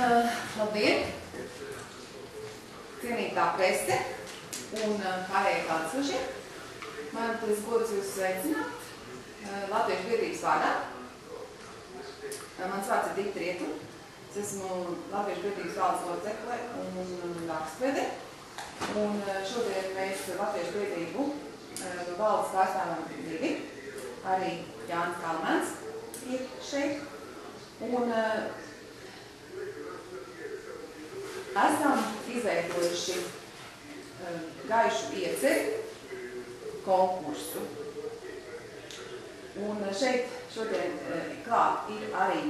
Labdien! Cienītā prese un pārējie klātesošie. Man tas gods jūs sveicināt Latviešu biedrības vārdā. Mans vārds ir Dita Rietuma. Es esmu Latviešu biedrības valdes locekle un rakstvedē. Un šodien mēs Latviešu biedrību valdes pārstāvam divi. Arī Jānis Kalmans ir šeit. Un esam izveidojuši gaišu ieceri konkursu. Un šeit šodien klāt ir arī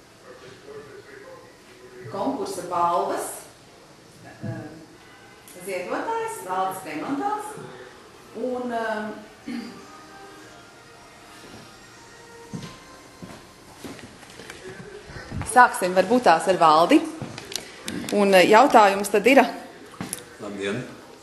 konkursa balvas ziedotājs Valdis Remontāls. Un sāksim varbūt tās ar Valdi. Un jautājums tad ir? Labdien!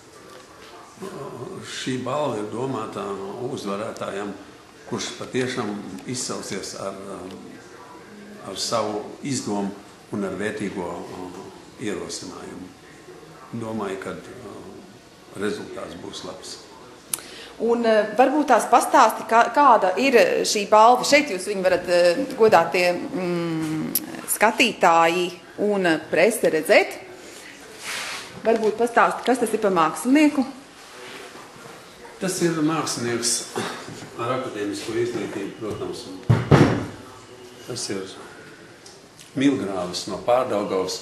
Šī balva ir domāta uzvarētājam, kurš patiešām izsaucies ar savu izdomu un ar vērtīgo ierosinājumu. Domāju, ka rezultāts būs labs. Un varbūt tās pastāsti, kāda ir šī balva. Šeit jūs viņu varat godātie skatītāji un prese redzēt. Varbūt pastāsti, kas tas ir par mākslinieku? Tas ir mākslinieks ar akadēmisko izglītību, protams. Tas ir Milgrāvis no Pārdaugavas.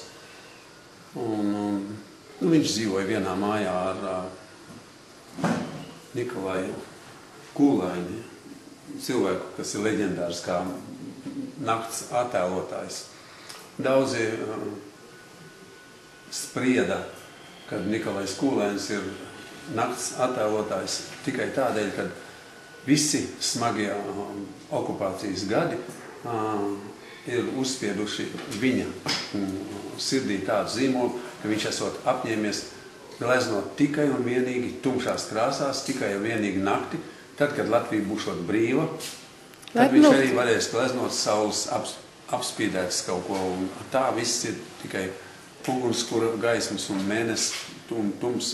Viņš dzīvoja vienā mājā ar Nikolaju Kūlaini, cilvēku, kas ir leģendārs kā nakts attēlotājs. Daudzi sprieda, ka Nikolajs Kūlainis ir nakts attēlotājs tikai tādēļ, ka visi smagie okupācijas gadi ir uzspieduši viņa sirdī tādu zīmolu, ka viņš esot apņēmies gleznot tikai un vienīgi tumšās krāsās, tikai un vienīgi nakti, tad, kad Latvija būšot brīva, tad viņš arī varēs gleznot saules apspīdētas kaut ko, un tā viss ir tikai ugunskura gaismas un mēnesis un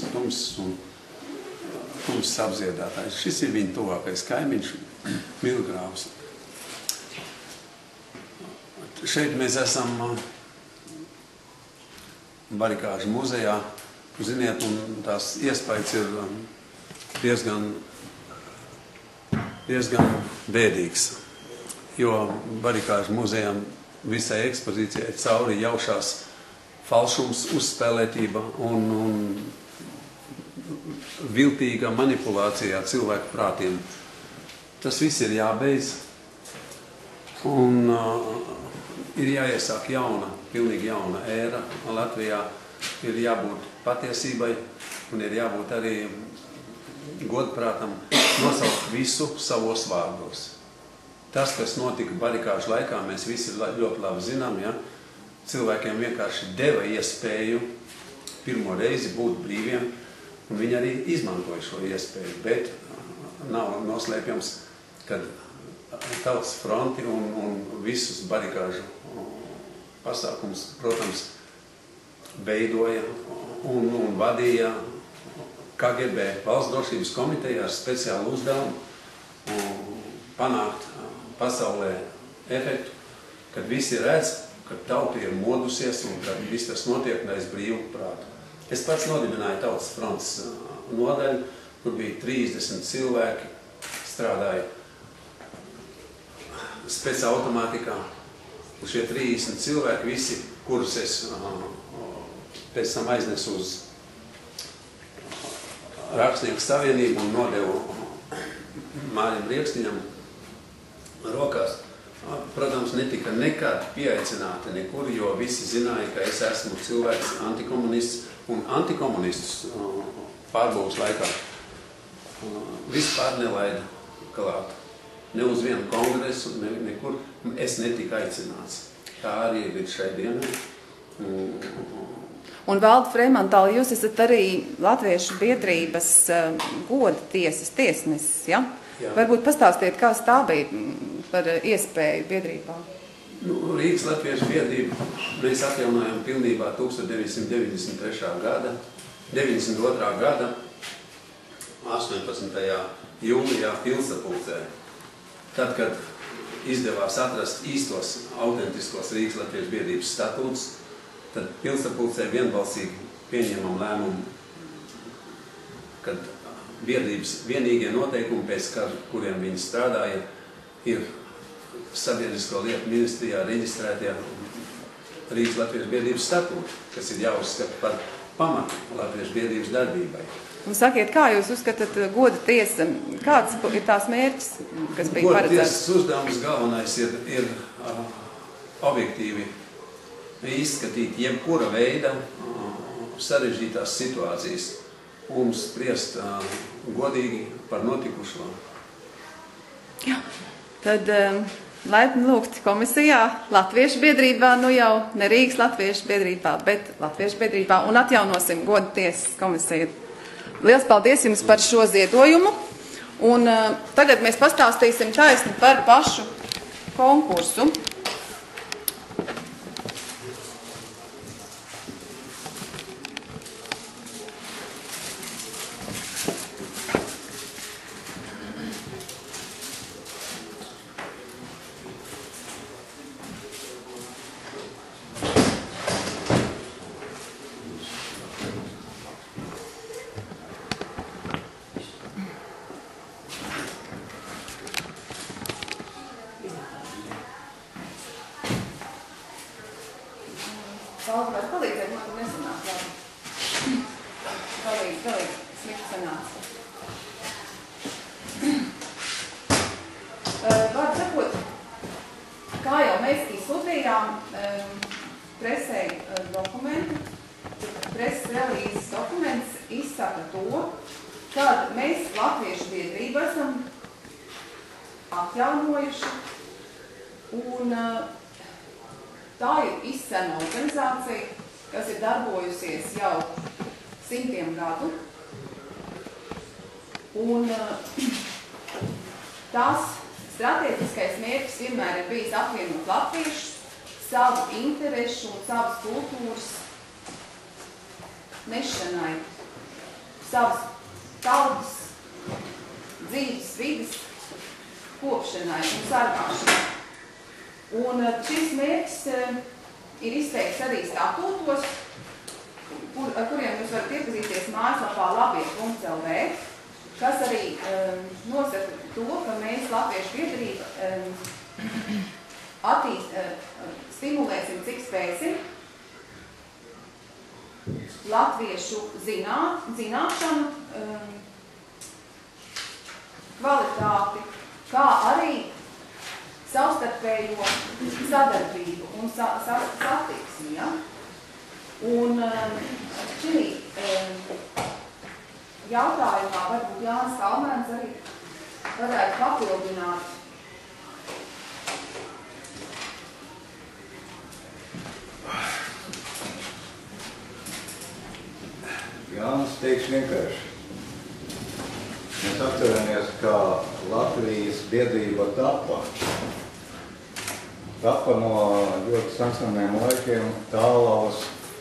tums apdziedātājs. Šis ir viņa tuvākais kaimiņš, Milgrāvs. Šeit mēs esam Barikāžu muzejā. Ziniet, un tās iespējas ir diezgan bēdīgs, jo Barikāžu muzejam visai ekspozīcijai cauri jaušās falšums, uzspēlētība un viltīga manipulācija ar cilvēku prātiem. Tas viss ir jābeidz un ir jāiesāk pilnīgi jauna ēra Latvijā. Ir jābūt patiesībai un ir jābūt arī godprātam nosaukt visu savos vārdos. Tas, kas notika Barikāžu laikā, mēs visi ļoti labi zinām, ja? Cilvēkiem vienkārši deva iespēju pirmo reizi būt brīviem, un viņi arī izmantoja šo iespēju, bet nav noslēpjams, ka Tautas fronti un visus Barikāžu pasākumus, protams, veidoja un vadīja KGB, Valsts drošības komiteja ar speciālu uzdevumu panākt pasaulē efektu, kad visi redz, ka tauta ir modusies un kad viss tas notiek aiz brīvu prātu. Es pats nodibināju Tautas frontes nodaļu, kur bija 30 cilvēki, strādāja specautomātikā. Un šie 30 cilvēki, visi, kurus es pēc tam aiznesu uz Rakstnieku savienību un nodevu Mārim Riekstiņam rokās. Protams, netika nekad pieaicināti nekur, jo visi zināja, ka es esmu cilvēks antikomunists un antikomunistus pārbūves laikā vispār nelaida klāt. Ne uz vienu kongresu, nekur es netiku aicināts. Tā arī ir šai dienai. Un Valdi Fremantāli, jūs esat arī Latviešu biedrības goda tiesas tiesnesis, ja? Jā. Varbūt pastāstiet, kāds tā bija par iespēju biedrībā? Rīgas Latviešu biedrību mēs atjaunojam pilnībā 1992. gada 18. jūlijā Pilsapulcē. Tad, kad izdevās atrast īstos, autentiskos Rīgas Latviešu biedrības statūtus, tad Pilsapulcē vienbalsīgi pieņemam lēmumu, kad biedrības vienīgie noteikumi, pēc kuriem viņi strādāja, ir Sabiedrisko lietu ministrijā reģistrētie Rīgas Latviešu biedrības statūti, kas ir jāuzskata par pamatu Latviešu biedrības darbībai. Un sakiet, kā jūs uzskatāt goda tiesa, kāds ir tās mērķis, kas bija paredzēts? Goda tiesas uzdevums galvenais ir objektīvi izskatīt jebkura veida sarežģītās situācijas un spriest godīgi par notikušo. Jā, tad laipni lūgt komisijā Latviešu biedrībā, nu jau ne Rīgas Latviešu biedrībā, bet Latviešu biedrībā un atjaunosim goda tiesas komisiju. Liels paldies jums par šo ziedojumu, un tagad mēs pastāstīsim taisni par pašu konkursu. Valds var palīdzēt, man tur nesanāk, labi. Galīgi, slikti sanāca. Vārds sakot, kā jau mēs izsūtījām presē dokumentu, preses relīzes dokuments izsaka to, kad mēs Latviešu biedrību esam atjaunojuši un tā ir izsena organizācija, kas ir darbojusies jau simtiem gadu. Un tās strateģiskais mērķis vienmēr ir bijis apvienot latviešus, savu interešu un savas kultūras nešanai, savas tautas dzīves vides kopšanai un sargāšanai. Un šis mērķis ir izteikts arī statūtos, ar kuriem jūs varat iepazīties mājaslapā labie.lv, kas arī nosaka to, ka mēs Latviešu biedrība stimulēsim, cik spēsim, latviešu zināšanu, kvalitāti, kā arī savstarpējo sadarbību un satiksmi. Ja? Un šī jautājumā varbūt Jānis Kalmēns arī varētu papildināt. Jānis teiks vienkārši. Mēs atceramies, ka Latvijas biedrība tapa no ļoti seniem laikiem, Tālavas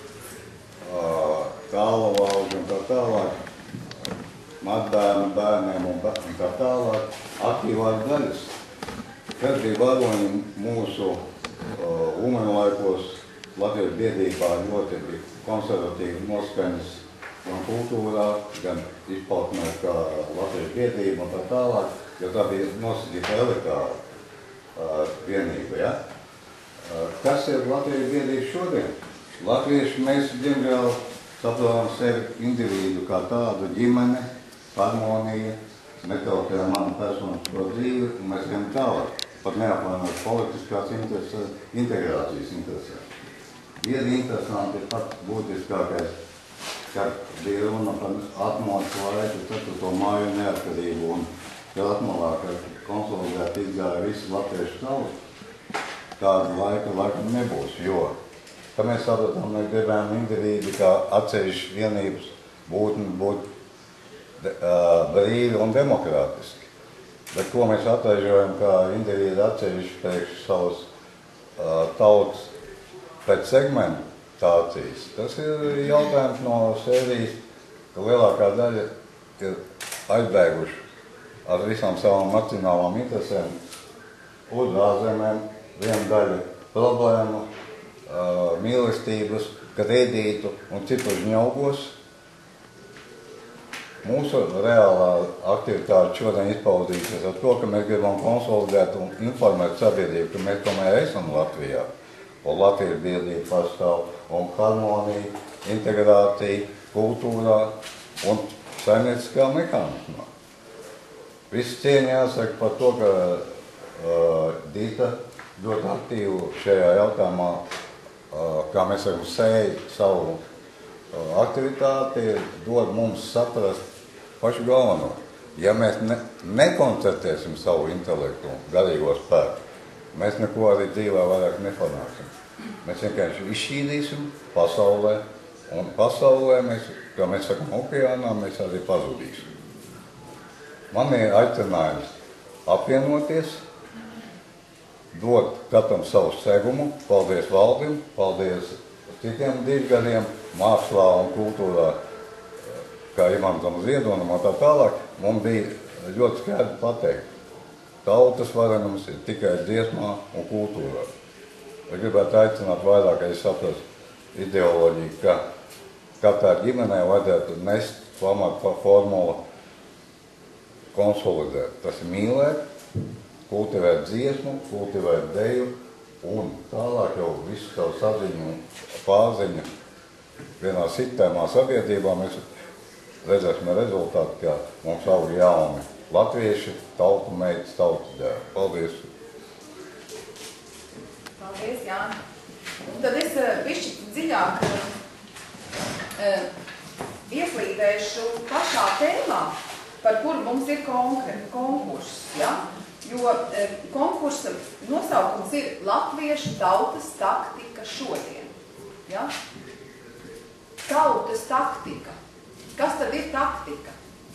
un tā tālāk, matbērnu bērniem un tā tālāk, aktīvās daļas. Kas bija varoņi mūsu Ulmaņu laikos Latvijas biedrībā ļoti konservatīvi noskaņas gan kultūrā, gan izpautnē kā Latvijas biedrība un tā tālāk, jo tā bija nosacīta elitāra vienība. Ja? Kas ir Latvijas biedrība šodien? Latvieši mēs, diemžēl, saprotam sevi individu kā tādu ģimene, harmonija, netraucējam manu personisko dzīvi, un mēs ejam tālāk, pat neapvainojot politiskās intereses, integrācijas intereses. Viena interesanti ir pats būtiskākais, kad bija runa par atmodas laiku, 4. māju neatkarību, un kad atmalā, kad konsolidēti izgāja visi latviešu tauti, tāda laika nebūs, jo, ka mēs saprotam, mēs gribējām indivīdi kā atsevišķi vienības būt brīvi un demokrātiski. Bet ko mēs atražojam kā indivīdi atsevišķi priekš savas tautas pēc segmentācijas. Tas ir jautājums no sērijas, ka lielākā daļa ir aizbēguši ar visām savām nacionālām interesēm uz ārzemēm, viena daļa problēmu, mīlestības, kredītu un citu žņaugos. Mūsu reālā aktivitāte šodien izpaudīsies ar to, ka mēs gribam konsolidēt un informēt sabiedrību, ka mēs tomēr esam Latvijā. Un Latvijas biedrība pastāv, un harmonija, integrācija, kultūrā un saimnieciskā mehānismā. Viss cieņa jāsaka par to, ka Dita ļoti aktīvu šajā jautājumā, kā mēs varam sēju savu aktivitāti, dod mums saprast pašu galveno. Ja mēs nekoncentrēsim savu intelektu un garīgo spēku, mēs neko arī dzīvē vairāk nepanāksim. Mēs vienkārši izšķīdīsim pasaulē, un pasaulē mēs, kā mēs sakam, okeānā, mēs arī pazudīsim. Man ir aicinājums apvienoties, dot katram savu segumu. Paldies valdim, paldies citiem dižgadiem, mākslā un kultūrā, kā Imantam Ziedonam un tā tālāk. Mums bija ļoti skaidri pateikt, tautas varenums ir tikai dziesmā un kultūrā. Es gribētu aicināt vairāk, ka es saprastu ideoloģiju, ka katrā ģimenē vajadzētu nest pamatu formulu konsolidēt. Tas ir mīlēt, kultivēt dziesmu, kultivēt deju un tālāk jau visu savu saziņu un pārziņu vienā sistēmā sabiedrībā mēs redzēsim rezultātu, ka mums aug jauni latvieši, tautu meitas, tautu dēļ. Paldies! Paldies, Jāni! Un tad es bišķi dziļāk ieslīdēšu pašā tēmā, par kuru mums ir konkurss, ja? Jo konkursa nosaukums ir Latviešu tautas taktika šodien. Ja? Tautas taktika. Kas tad ir taktika?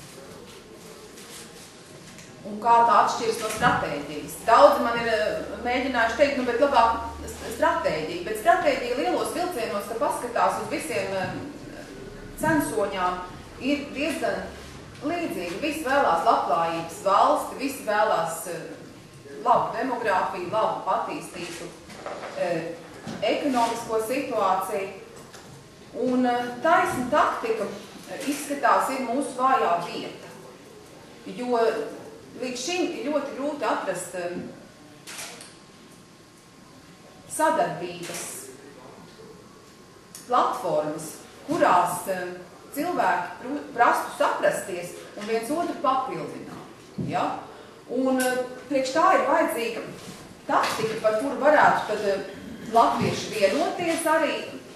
Un kā tā atšķiras no stratēģijas? Daudzi man ir mēģinājuši teikt, bet labāk stratēģija. Bet stratēģija lielos vilcienos, ka paskatās uz visiem censoņām, ir diezgan līdzīgi. Visi vēlās labklājības valsti, visi vēlās labu demogrāfiju, labu attīstītu ekonomisko situāciju. Un taisna taktika izskatās ir mūsu vājā vieta. Jo līdz šim ir ļoti grūti atrast sadarbības platformas, kurās cilvēki prastu saprasties un viens otru papildināt. Ja? Un priekš tā ir vajadzīga taktika, par kuru varētu tad latvieši vienoties arī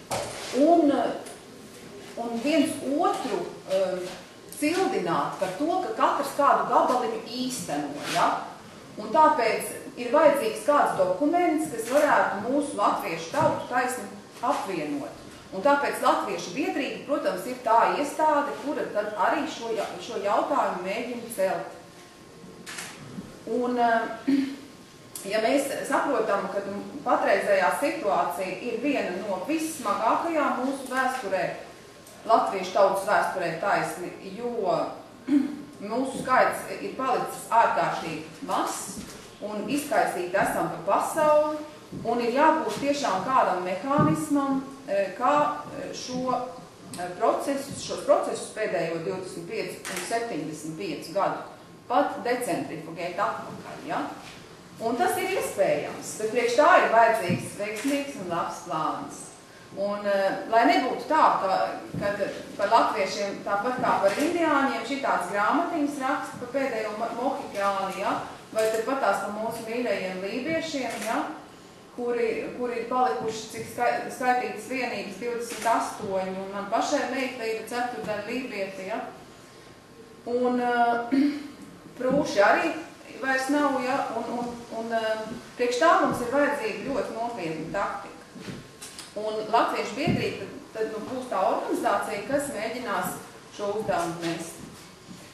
un viens otru cildināt par to, ka katrs kādu gabaliņu īsteno. Ja? Un tāpēc ir vajadzīgs kāds dokuments, kas varētu mūsu latviešu tautu taisni apvienot. Un tāpēc Latviešu biedrība, protams, ir tā iestāde, kura tad arī šo jautājumu mēģina celt. Un, ja mēs saprotam, ka patreizējā situācija ir viena no vissmagākajām mūsu vēsturē, latviešu tautas vēsturē taisni, jo mūsu skaits ir palicis ārkārtīgi mazs un izkaisīti esam pa pasauli, un ir jābūt tiešām kādam mehānismam, kā šos procesus pēdējo 25 un 75 gadu pat decentrifugēt atpakaļ. Ja? Un tas ir iespējams, bet priekš tā ir vajadzīgs veiksmīgs un labs plāns. Un, lai nebūtu tā, ka par latviešiem, tāpat kā par indiāņiem, šitāds grāmatiņas raksta par pēdējo mohikāni, ja? Vai tad patās par mūsu mīļajiem lībiešiem, ja? Kuri ir palikuši, cik skaitītas vienības 28, un man pašai meita ir 4. lībieti, ja? Un prūši arī vairs nav, ja? Un priekš tā mums ir vajadzīga ļoti nopietna taktika. Un Latviešu biedrība tad būs tā organizācija, kas mēģinās šo uzdevumu nest.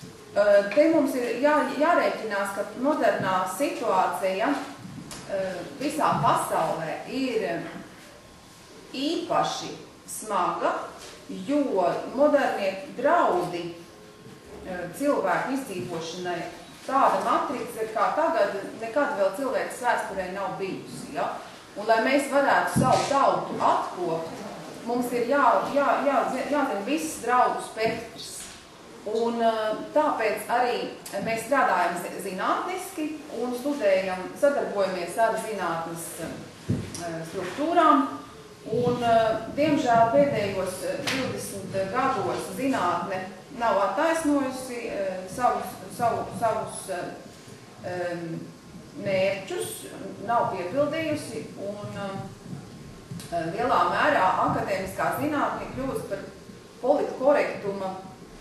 Te mums ir jārēķinās, ka modernā situācija visā pasaulē ir īpaši smaga, jo modernie draudi cilvēku izdzīvošanai tāda matrica, kā tagad nekad vēl cilvēks vēsturē nav bijusi. Ja? Un, lai mēs varētu savu tautu atkopt, mums ir jāzina viss draudu spektrs. Un tāpēc arī mēs strādājam zinātniski un studējam, sadarbojamies ar zinātnes struktūrām. Un, diemžēl, pēdējos 20 gados zinātne nav attaisnojusi savus mērķus, nav piepildījusi, un lielā mērā akadēmiskā zinātne kļūst par politkorektuma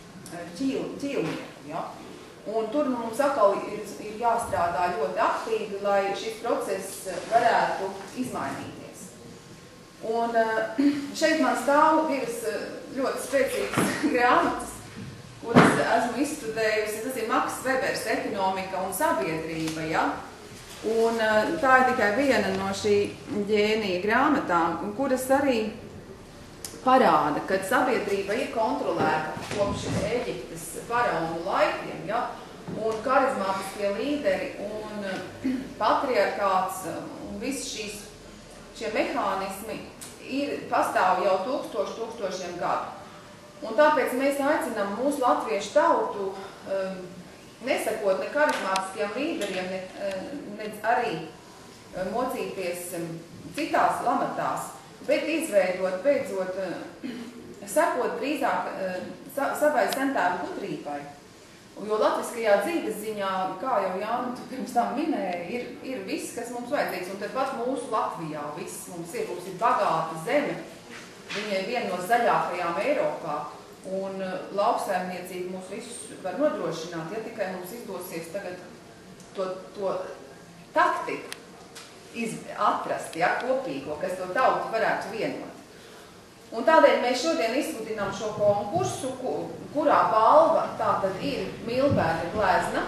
ķīlnieku. Ja? Un tur mums atkal ir jāstrādā ļoti aktīvi, lai šis process varētu izmainīties. Un šeit man stāv divas ļoti spēcīgas grāmatas, kuras esmu izstudējusi. Tas ir Maks Vebers Ekonomika un sabiedrība. Ja? Un tā ir tikai viena no šī ģēnija grāmatām, kuras arī parāda, ka sabiedrība ir kontrolēta kopš Eģiptes faraonu laikiem, ja? Un karizmātiskie līderi un patriarkāts un visi šie mehānismi pastāv jau tūkstošiem gadu. Un tāpēc mēs aicinām mūsu latviešu tautu nesakot ne karizmātiskiem līderiem, ne arī mocīties citās lamatās, bet izveidot, beidzot, sekot drīzāk savai sentēvu gudrībai. Jo latviskajā dzīves ziņā, kā jau Jāna pirms tam minēja, ir viss, kas mums vajadzīgs. Un tad pat mūsu Latvijā viss mums ir bagāta zeme. Viņa ir viena no zaļākajām Eiropā. Un lauksaimniecība mūs visus var nodrošināt, ja tikai mums izdosies tagad to taktiku atrast, ja, kopīgo, kas to tautu varētu vienot. Un tādēļ mēs šodien izsludinām šo konkursu, kurā balva tātad ir Milbērna glezna.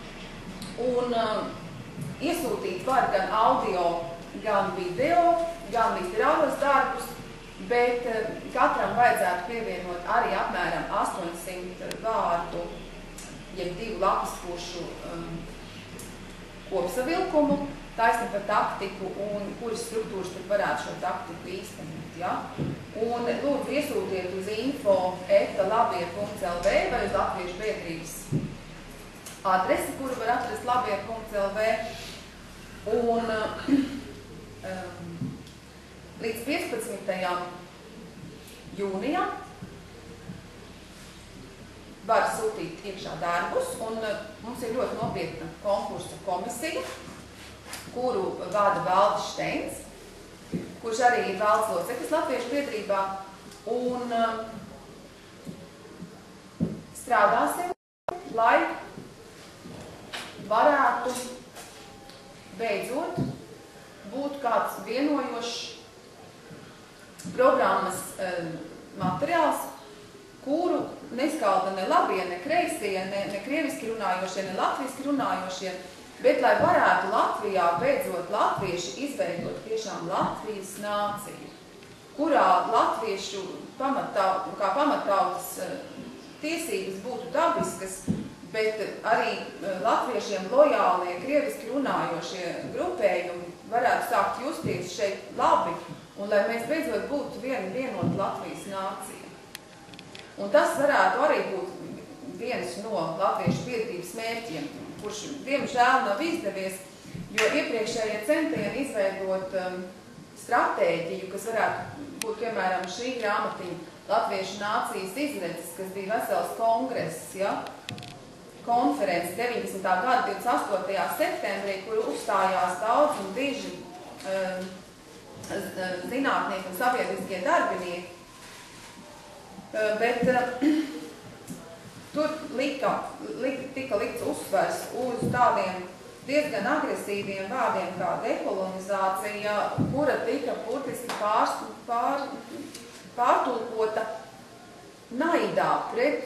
Un iesūtīt var gan audio, gan video, gan literāros darbus, bet katram vajadzētu pievienot arī apmēram 800 vārdu, jeb 2 lapas pušu kopsavilkumu, taisni par taktiku un kuras struktūras tad varētu šo taktiku īstenot. Ja? Un lūdzu iesūtiet uz info@labie.lv vai uz Latviešu biedrības adresi, kuru var atrast labie.lv. Un līdz 15. jūnijam var sūtīt iekšā darbus, un mums ir ļoti nopietna konkursa komisija, kuru vada Valdis Steins, kurš arī ir valdes loceklis Latviešu biedrībā, un strādāsim, lai varētu beidzot būt kāds vienojošs programmas materiāls, kuru neskalda ne labie, ne kreisie, ne krieviski runājošie, ne latviski runājošie, bet lai varētu Latvijā beidzot latvieši izveidot tiešām Latvijas nāciju, kurā latviešu kā pamatautas tiesības būtu dabiskas, bet arī latviešiem lojālie, krieviski runājošie grupējumi varētu sākt justies šeit labi, un lai mēs beidzot būtu vienota Latvijas nācija. Un tas varētu arī būt viens no Latviešu biedrības mērķiem, kurš diemžēl nav izdevies, jo iepriekšējie centieni izveidot stratēģiju, kas varētu būt, piemēram, šī grāmatiņa Latviešu nācijas izredzes, kas bija vesels kongress, ja? Konferences 19. gada 28. septembrī, kur uzstājās daudz un diži zinātnieki un sabiedriskie darbinieki. Bet tur tika likts uzsvers uz tādiem diezgan agresīviem vārdiem kā dekolonizācija, kura tika burtiski pārtulkota naidā pret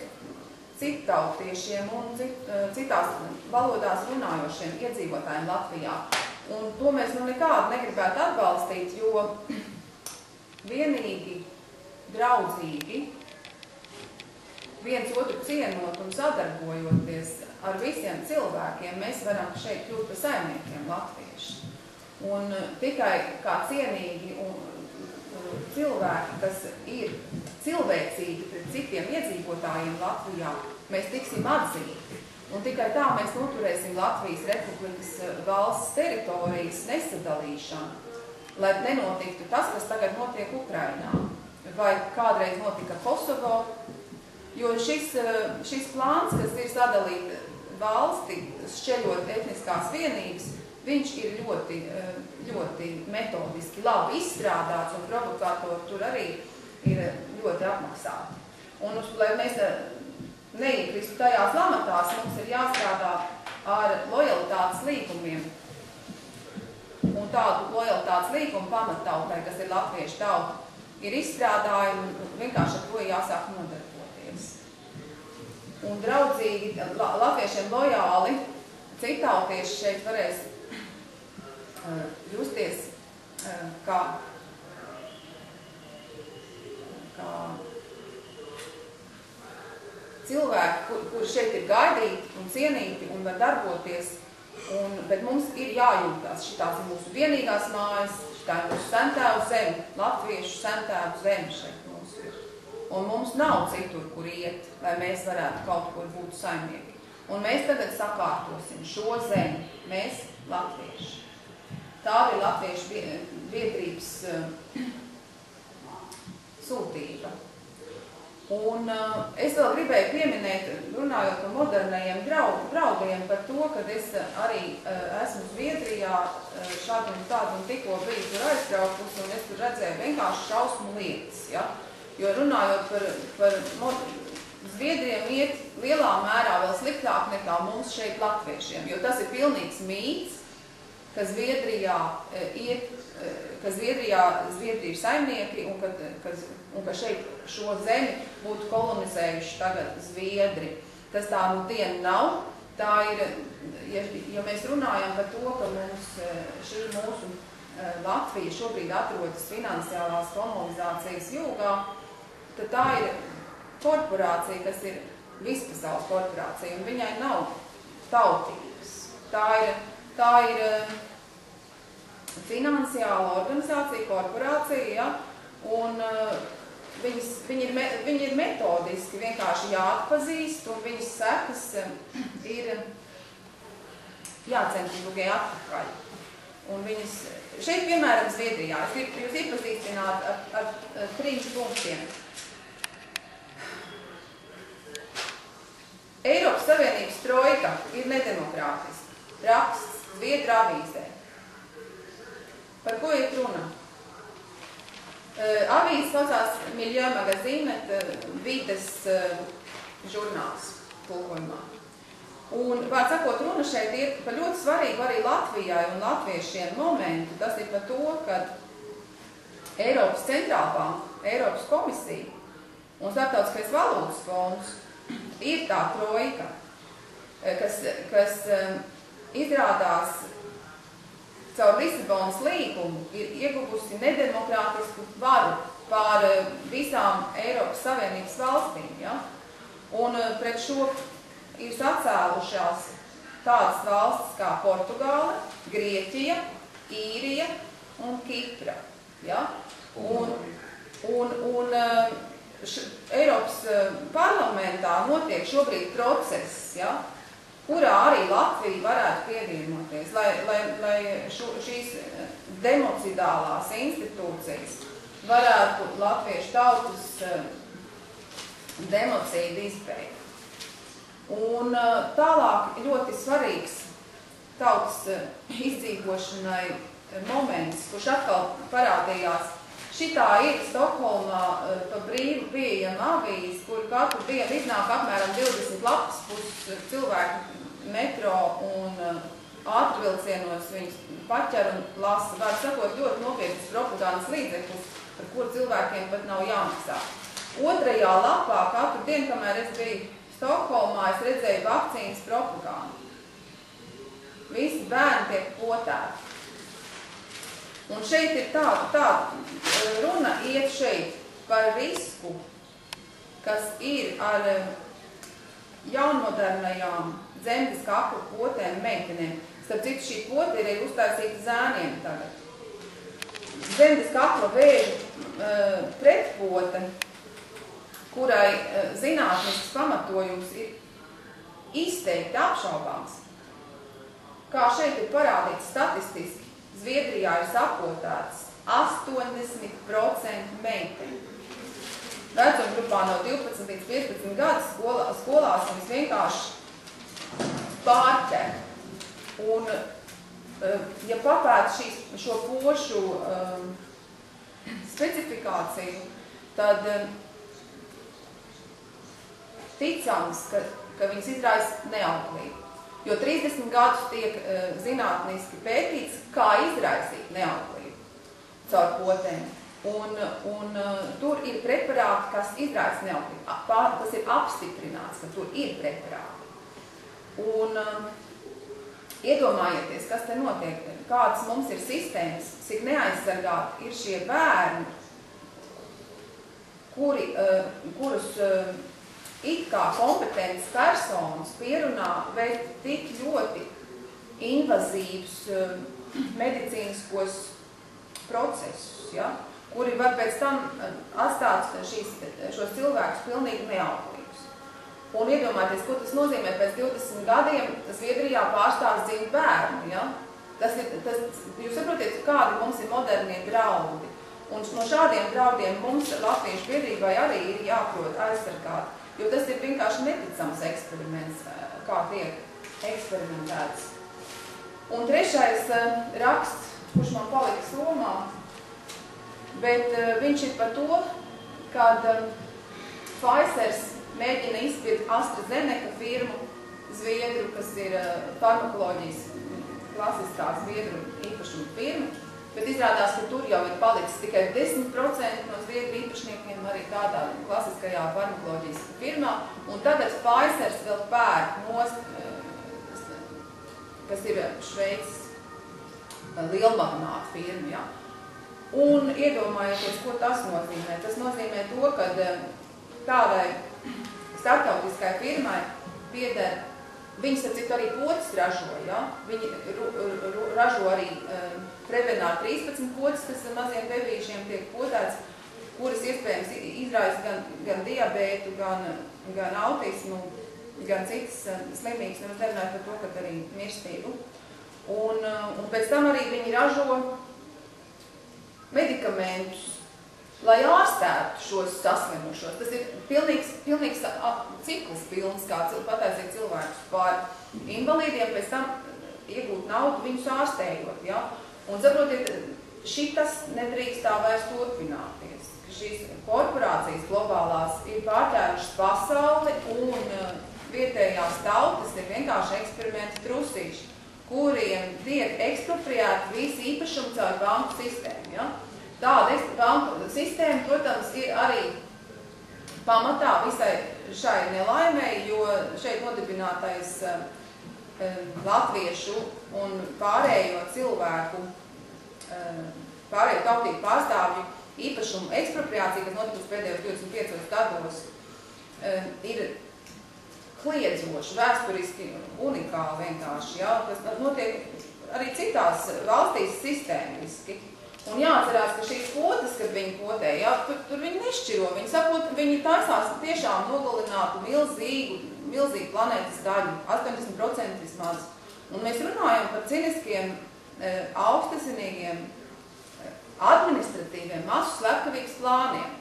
cittautiešiem un citās valodās runājošiem iedzīvotājiem Latvijā. Un to mēs nekādu negribētu atbalstīt, jo vienīgi, draudzīgi, viens otru cienot un sadarbojoties ar visiem cilvēkiem, mēs varam šeit kļūt par saimniekiem latvieši. Un tikai kā cienīgi cilvēki, kas ir cilvēcīgi pret citiem iedzīvotājiem Latvijā, mēs tiksim atzīti. Un tikai tā mēs noturēsim Latvijas Republikas valsts teritorijas nesadalīšanu, lai nenotiktu tas, kas tagad notiek Ukrainā, vai kādreiz notika Kosovo, jo šis plāns, kas ir sadalīt valsti, šķeļot etniskās vienības, viņš ir ļoti metodiski labi izstrādāts, un provokātori tur arī ir ļoti apmaksāti. Un, lai mēs neiekristu tajās lamatās, mums ir jāstrādā ar lojalitātes līgumiem. Un tādu lojalitātes līgumu pamattautai, kas ir latviešu tauta, ir izstrādājumi, un vienkārši ar to jāsāk nodarboties. Un draudzīgi, latviešiem lojāli, citautieši šeit varēs justies kā cilvēki, kuri šeit ir gaidīti un cienīti un var darboties, bet mums ir jājūtās. Šitās ir mūsu vienīgās mājas, šitā ir mūsu sentēvu zemi, latviešu sentēvu zemi šeit mums ir. Un mums nav citur, kur iet, lai mēs varētu kaut kur būt saimnieki. Un mēs tagad sakārtosim šo zemi, mēs latvieši. Tā ir latviešu biedrības sūtība. Un es vēl gribēju pieminēt, runājot par modernajiem draudiem, par to, kad es arī esmu Zviedrijā šādu un tādu un tikko biju tur aizbraukus, un es tur redzēju vienkārši šausmu lietas. Ja? Jo runājot par Zviedriem iet lielā mērā vēl sliktāk nekā mums šeit latviešiem, jo tas ir pilnīgs mīts, ka Zviedrijā Zviedrija ir saimnieki un ka šeit šo zemi būtu kolonizējuši tagad Zviedri. Tas tā nu diena nav. Tā ir, ja mēs runājam par to, ka mums šī mūsu Latvija šobrīd atrodas finansiālās kolonizācijas jūgā, tad tā ir korporācija, kas ir vispasaules korporācija, un viņai nav tautības. Tā ir finansiāla organizācija, korporācija, ja? Un viņi ir metodiski vienkārši jāatpazīst, un viņas sekas ir jācentīgai atpakaļ. Un viņas, šeit, piemēram, Zviedrijā, es gribu jūs iepazīstināt ar 3 punktiem. Eiropas Savienības trojka ir nedemokrātiska. Raksts Zviedru avīzē. Par ko ir runa? Avīze saucās Milieu Magazīnet, vides žurnāls tulkojumā. Un, vārds sakot, runa šeit ir par ļoti svarīgu arī Latvijai un latviešiem momentu. Tas ir par to, ka Eiropas centrālbanka, Eiropas komisija un Starptautiskais valūtas fonds ir tā trojka, kas izrādās caur Lisabonas līgumu ir ieguvusi nedemokrātisku varu pār visām Eiropas Savienības valstīm. Ja? Un pret šo ir sacēlušās tādas valstis kā Portugāla, Grieķija, Īrija un Kipra. Ja? Un Eiropas parlamentā notiek šobrīd process, ja? Kurā arī Latvija varētu pievienoties, lai šīs democidālās institūcijas varētu latviešu tautas democīdu izbeigt. Un tālāk ļoti svarīgs tautas izdzīvošanai moments, kurš atkal parādījās. Šitā ir Stokholmā pa brīvu pieejama avīze, kur katru dienu iznāk apmēram 20 lapas puses cilvēku metro un ātrvilcienos viņus paķer un lasa. Var sakot, ļoti nopietnas propagandas līdzeklis, par kur cilvēkiem pat nav jāmaksā. Otrajā lapā katru dienu, kamēr es biju Stokholmā, es redzēju vakcīnas propagandu. Visi bērni tiek potēti. Un šeit ir tāda runa iet šeit par risku, kas ir ar jaunmodernajām dzemdes kakla potēm meitenēm. Starp citu, šī pote ir arī uztaisīta zēniem tagad. Dzemdes kakla vēža pretpote, kurai zinātnisks pamatojums ir izteikti apšaubāms. Kā šeit ir parādīts statistiski, Zviedrijā ir sapotēts 80% meiteņu. Vecuma grupā no 12 līdz 15 gadus skolās viņas vienkārši pārķer. Un, ja papēt šo pošu specifikāciju, tad ticams, ka viņas izraisa neauglību. Jo 30 gadus tiek zinātniski pētīts, kā izraisīt neauglību caur potēm. Un tur ir preparāti, kas izraisa neauglību. Tas ir apstiprināts, ka tur ir preparāti. Un iedomājieties, kas te notiek, kādas mums ir sistēmas, cik neaizsargāti ir šie bērni, kurus it kā kompetentas personas pierunā veikt tik ļoti invazīvus medicīniskos procesus, ja, kuri var pēc tam atstāt šos cilvēkus pilnīgi neauglīgus. Un iedomājieties, ko tas nozīmē pēc 20 gadiem, Zviedrijā pārstāvis dzimt bērnu. Ja? Jūs saprotiet, kādi mums ir modernie draudi. Un no šādiem draudiem mums latviešu biedrībai arī ir jāprot aizsargāt. Jo tas ir vienkārši neticams eksperiments, kā tiek eksperimentēts. Un trešais raksts, kurš man palika somā, bet viņš ir par to, kad Pfizers mēģina izpirkt AstraZeneca firmu Zviedru, kas ir farmakoloģijas klasiskā Zviedru īpašuma firma, bet izrādās, ka tur jau ir palicis tikai 10% no Zviedru īpašniekiem arī tādā klasiskajā farmakoloģijas firmā, un tagad Pfizers vēl pērk nost, kas ir Šveices lielmagnāta firma. Ja? Un iedomājieties, ko tas nozīmē. Tas nozīmē to, ka tādai starptautiskai firmai pieder, viņas ar citu arī potes ražo, ja? Viņi ražo arī Prevenār 13 potes, kas maziem bebīšiem tiek potēts, kuras iespējams izraisa gan diabētu, gan autismu, gan citas slimības, nemaz nerunājot par to, ka arī mirstību. Un pēc tam arī viņi ražo medikamentus, lai ārstētu šos saslimušos. Tas ir pilnīgs cikls pilns, kā pataisīt cilvēkus par invalīdiem, pēc tam iegūt naudu viņus ārstējot. Ja? Un saprotiet, šitas nedrīkst tā vairs turpināties. Šīs korporācijas globālās ir pārķērušas pasauli un vietējās tautas ir vienkārši eksperimenti trusīši, kuriem tiek ekspropriēti visi īpašumi caur banku sistēmu. Ja? Tāda banku sistēma, protams, ir arī pamatā visai šai nelaimei, jo šeit nodibinātais latviešu un pārējo cilvēku, pārējo tautību pārstāvju īpašumu ekspropriācija, kas notikusi pēdējos 25 gados, ir kliedzoši, vēsturiski unikāli vienkārši, ja, kas notiek arī citās valstīs sistēmiski. Un jāatcerās, ka šīs potes, kad viņi potē, ja, tur viņi nešķiro, viņi taisās tiešām nogalinātu milzīgu planētas daļu, 80% vismaz. Un mēs runājam par ciniskiem, augstasinīgiem, administratīviem, masu slepkavības plāniem.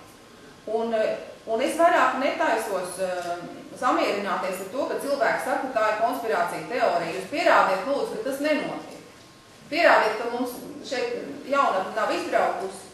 Un es vairāk netaisos samierināties ar to, ka cilvēki saka, ka tā ir konspirācija teorija. Jūs pierādiet, lūdzu, ka tas nenotiek. Pierādiet, ka mums šeit jaunatne nav izbraukusi,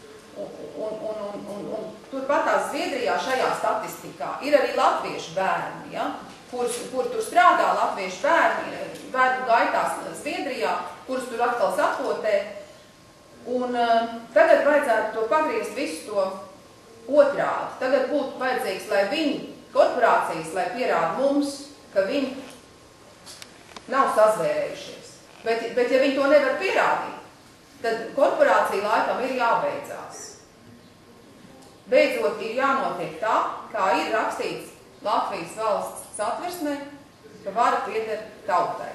un turpatās Zviedrijā šajā statistikā ir arī latviešu bērni, ja? kur tur strādā latviešu bērni, bērnu gaitās Zviedrijā, kurus tur atkal sapotē. Un tagad vajadzētu to pagriezt visu to otrādi. Tagad būtu vajadzīgs, lai viņi, korporācijas, lai pierāda mums, ka viņi nav sazvērējušies. Bet ja viņi to nevar pierādīt, tad korporācija laikam ir jābeidzās. Beidzot ir jānotiek tā, kā ir rakstīts Latvijas valsts satversmē, ka vara pieder tautai.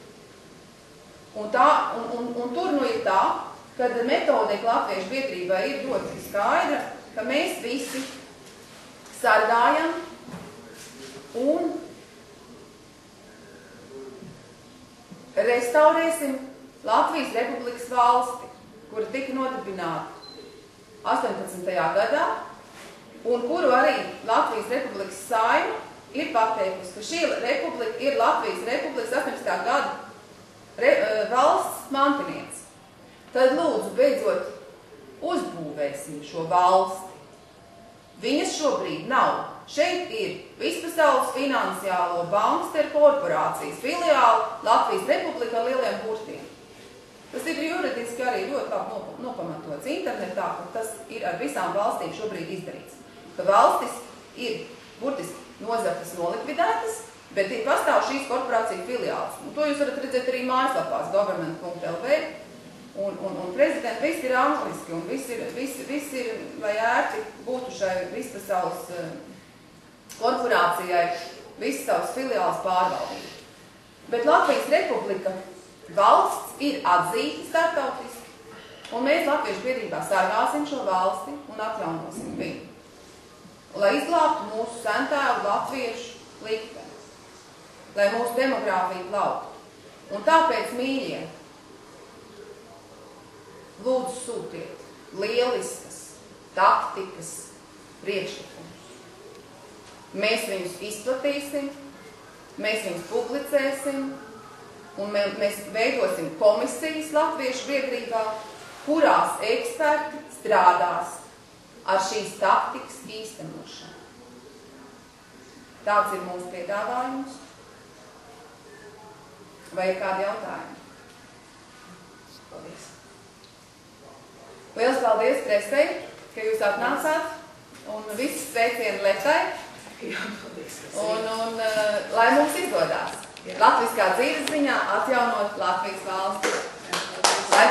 Un tur nu ir tā, kad metodika Latviešu biedrībai ir ļoti skaidra, ka mēs visi sargājam un restaurēsim Latvijas Republikas valsti, kura tika nodibināta 18. gadā, un kuru arī Latvijas Republikas Saeima ir pateikusi, ka šī republika ir Latvijas Republikas 18. gada valsts mantinieks. Tad lūdzu beidzot uzbūvēsim šo valsti. Viņas šobrīd nav. Šeit ir Vispasaules finansiālo banksteru korporācijas filiāli Latvijas Republika ar lieliem burtiem. Tas ir juridiski arī ļoti labi nopamatots internetā, ka tas ir ar visām valstīm šobrīd izdarīts. Ka valstis ir burtiski nozartas nolikvidētas, bet ir pastāv šīs korporāciju filiāls. Un to jūs varat redzēt arī mājaslapās government.lv un prezidenti, viss ir angliski un viss ir, lai ērti būtu šai Vispasaules korporācijai visas savas filiāls pārvaldīt. Bet Latvijas Republika valsts ir atzīta starptautiski, un mēs Latviešu biedrībā sargāsim šo valsti un atjaunosim viņu. Lai izglābtu mūsu sentēlu latviešu likteni, lai mūsu demogrāfija plauktu. Un tāpēc, mīļie, lūdzu sūtiet lieliskas taktikas priekšlikumus. Mēs viņus izplatīsim, mēs viņus publicēsim, un mēs veidosim komisijas Latviešu biedrībā, kurās eksperti strādās ar šīs taktikas īstenošanu. Tāds ir mūsu piedāvājums. Vai ir kādi jautājumi? Paldies. Liels paldies presei, ka jūs atnācāt, un viss sveicieni Letai. Un lai mums izdodās latviskā dzīves ziņā atjaunot Latvijas valsti. Lai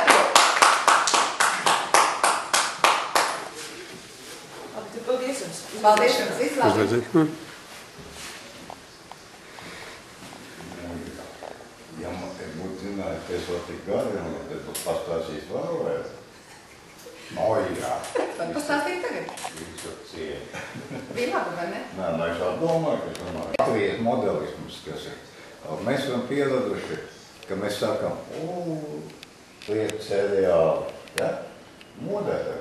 paldies jums. Paldies jums. Vislabāk. Ja būtu zinājis, ka es vēl tik gari, tad būtu pastāstījis vēlreiz. Jā. Vai pastāstīt tagad? Visu cieņu. Bija labi, vai ne? Nē, es vēl domāju, ka tas nav. Latvijas modelisms, kas ir. Mēs esam pieraduši, ka mēs sakam, liek seriāli, ja? Modē.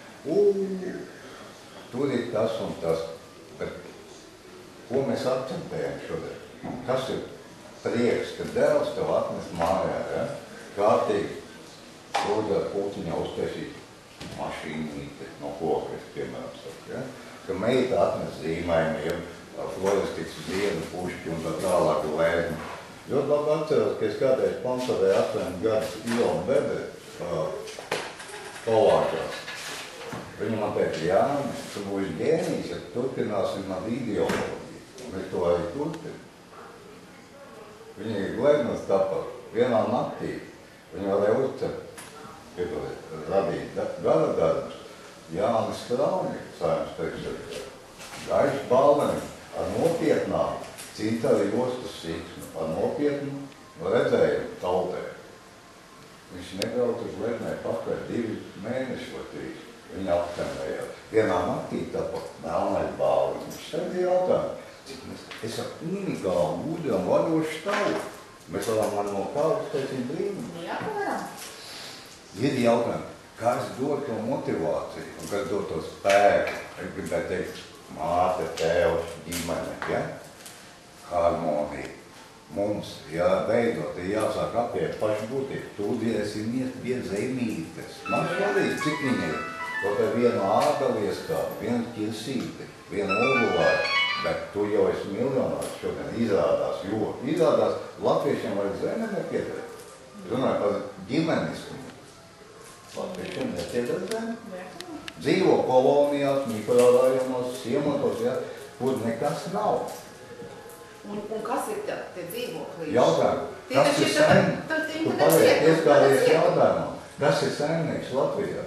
Tur ir tas un tas. Bet ko mēs akcentējam šodien? Kas ir prieks, ka dēls tev atnes mājā, ja? Kārtīgi lūdzu ar puciņā uztaisīt mašīnīti no kokas, piemēram, saka, ja? Ka meita atnes zīmējumiem, floristikas dienu, pušķi un tā tālāk lēkni. Ļoti labi atceros, ka es kādreiz Pansarē 8 gadus Ilona Bebe Polākās. Viņa man teica, Jāni, tu būsi ģēnijs, ja turpināsim ar ideoloģiju. Un es to arī turpinu. Viņa ir glēdnas tāpat. Vienā naktī viņa varēja uzcert, radīt gara darbus. Jānis Strauni, Saeimas priekšsēdētājs, gaišs balveni ar nopietnām cintara jostas sīksmi, ar nopietnu redzējumu tautē. Viņš nebrauc uz Lednē pakaļ 2 mēneši vai 3. Viņa aptemējās. Vienā naktī tāpat melnais balveni. Viņš tagad jautāja, cik es ar unikālu, gudram, vadošu tavu. Mēs varam no kādas taisīt brīnumus. Jā, varam. Ir jautājumi, kā es dod to motivāciju un kā es dod to spēku. Es gribēju teikt, māte, tēvs, ģimene, ja? Harmonija. Mums jāveidot, jāsāk apiet pašu būtību. Tūdies ir pie zemītes. Man svarīgi, cik viņi ir. To te vienu āgali ieskādi, vienu ķirsīti, vienu ogulāju. Bet tu jau esi miljonārs šodien izrādās, jo izrādās latviešiem vajag zeme nepiedēt. Runāju par ģimeniskumu. Latviešiem nepiedēt zeme. Dzīvo kolonijās, mikrorajonos, ciematos, ja, kur nekas nav. Un kas ir tie dzīvoklīši? Jautājumu, kas ir sen? Tu paliek ieskādies jautājumā. Kas ir saimnieks Latvijā?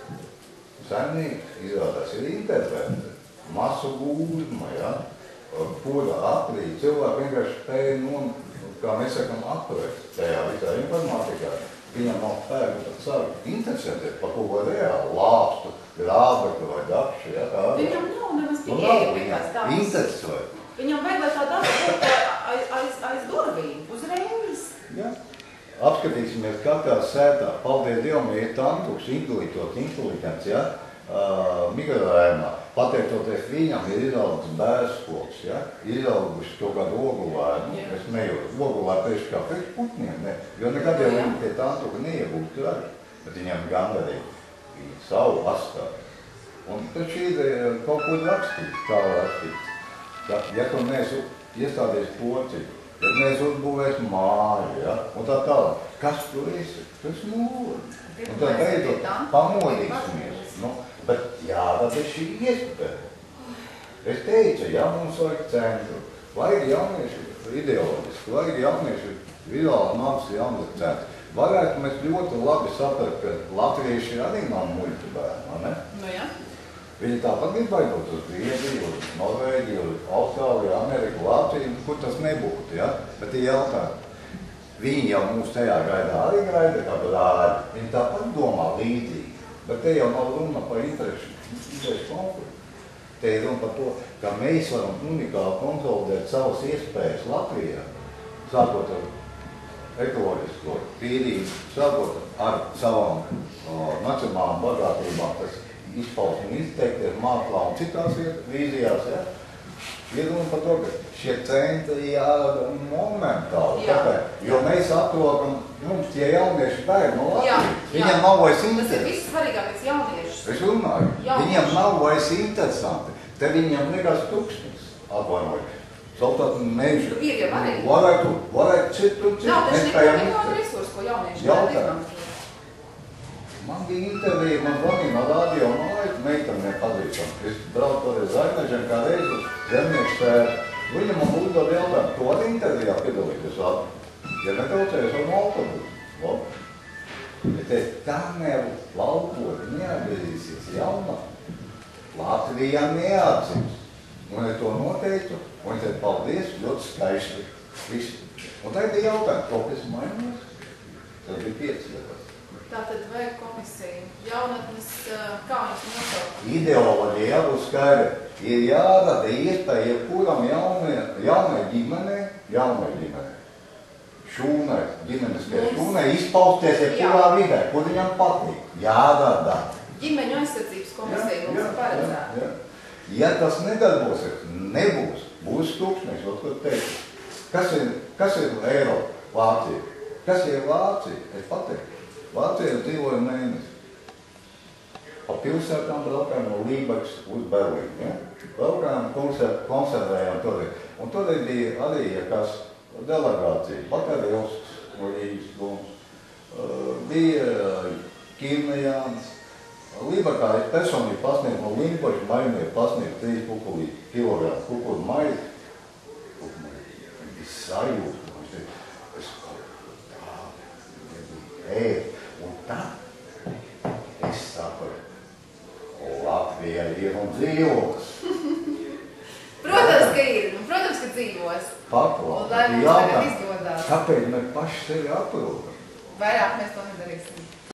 Saimnieks izrādās ir interprete, masu gūzma, ja? Poda aprī, cilvēki vienkārši spēja, kā mēs sakam, apturēt tajā visā informātikā. Viņam nav spēku, tad sāk interesēties par kaut ko reāli, lāpstu, grābekli vai dakšu, ja? Viņam nav nemaz pieeja vienkārši tāds. Interesē. Viņam vajag, lai tā dakša aiz durvīm, uzreiz. Ja? Apskatīsimies katrā sētā. Paldies Dievam, ja ir tantuks, intelekts, ja? Mikrorājumā. Pateicoties viņam ir izaugs bērskoks, ja? Izauguši kaut kādu ogulēnu. Es nejūtu. Ogulēnu tieši kā priekš putniem, ne? Jo nekad jau viņi pie tantuka neiegūtu arī. Bet viņam gan arī viņi savu astāju. Un tad šī ideja kaut ko rakstīts, tā rakstīts. Ja tu neesi iestādies pociņu, tad neesi uzbūvēs māju, ja? Un tā tālāk. Kas tu esi? Tu esi mūri. Un tad beidzot pamodīsimies. Bet jārada šī iespēja. Es teicu, ja mums vajag centru, vajag jaunieši ideoloģiski, vajag jaunieši vizuāli mākslas jaunieši centru. Varētu mēs ļoti labi saprast, ka latvieši arī nav muļķu bērni, ne? Nu jā. Viņi tāpat grib baidot uz Krieviju, uz Norvēģiju, uz Austrāliju, Ameriku, Latviju, kur tas nebūtu, ja? Bet ir jautājumi. Viņi jau mūs tajā gaidā arī gaida kā brāļi. Viņi tāpat domā līdzīgi. Bet te jau nav runa par interešu konfliktu. Te ir runa par to, ka mēs varam unikāli kontrolēt savas iespējas Latvijā, sākot ar ekoloģisko tīrību, sākot ar savām nacionālām bagātībām, kas izpaust un izteikties māklā un citās vīzijās. Ja? Ir runa par to, ka šie centri jārada momentāli. Tāpēc, jo mēs atrodam, mums tie jaunieši bēg no Latvijas. Viņam nav vairs interesanti. Tas ir viss svarīgākais jauniešus. Es runāju. Viņam nav vairs interesanti. Te viņam nekas tuksnis atvainoja. Sautāt mežu. Ir jau arī. Varētu citu. Nav taču nekāda resursa, ko jaunieši varētu izmantot. Man bija intervija, man zvanīja no radio mājas, meitām nepazīstam. Es braucu toreiz Zaļmežiem kā reizi uz zemnieku sēru. Viņa man uzdod jautājumu, tu arī intervijā piedalīties labi? Ja netraucējies ar autobusu. Labi. Ja teicu, tā nevu laukot, neatgriezīsies jaunā. Latvijā neatzīst. Un ja to noteicu, un es teicu, paldies, ļoti skaisti. Visi. Un tā bija jautājumi, kaut kas mainās. Tas bija 5 gadus. Tātad vajag komisiju. Jaunatnes, kā viņas nosaukt? Ideoloģija jābūt skaidra. Ir jārada iespēja jebkuram jaunai ģimenei, šūnai, ģimeniskai šūnai izpausties jebkurā vidē, kur viņam patīk. Jārada. Ģimeņu aizsardzības komisija mums ir paredzēta. Ja tas nedarbosies, nebūs. Būs tūkstneši, ko teicu. Kas ir Eiropa? Vācija. Kas ir Vācija? Es pateiktu. Vācijā dzīvoja mēnesi. Pa pilsētām braukājām no Lībekas uz Berlīnu. Ja? Braukājām, konservējām toreiz. Un toreiz bija arī kas delegācija. Bakaļevsks no Rīgas domas. Bija Kirnejāns. Lībekā es personīgi pasniegu no Limpoša maļnieku pasniegu 3 kilogramu kukuļu maizi. Bija sajūta. Es ēdu. Un tad es sapratu, Latvija ir un dzīvos. Protams, ka ir. Protams, ka dzīvos. Paklāt. Un lai mums tagad izdodās. Kāpēc mēs paši sevi aprūpam? Vairāk mēs to nedarīsim.